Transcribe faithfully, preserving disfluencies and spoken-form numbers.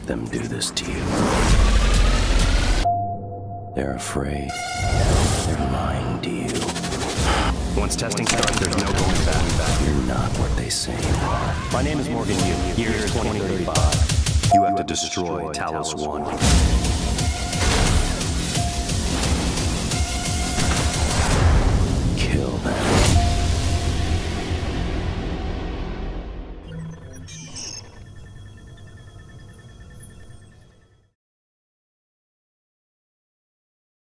make them do this to you. They're afraid. They're lying to you. Once testing starts, there's no going back. You're not what they say you are. My name is Morgan Yu. Year is twenty thirty-five. You have to destroy Talos one. Kill them.